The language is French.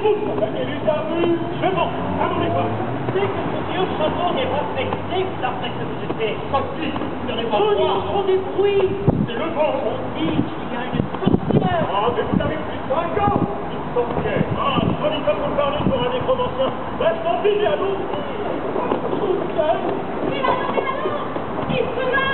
Et les armes, je vends, à mon époque. C'est que ce vieux château n'est pas fixé d'après ce que je sais. Sorti, vous n'allez pas On voir. entend des bruits. C'est le vent. On dit qu'il y a une sorcière. Ah, mais vous avez plus de 5 ans. Une sorcière. Ah, joli comme vous parlez pour un nécromancien. Reste en vie, à nous. Mais maintenant, il se lève.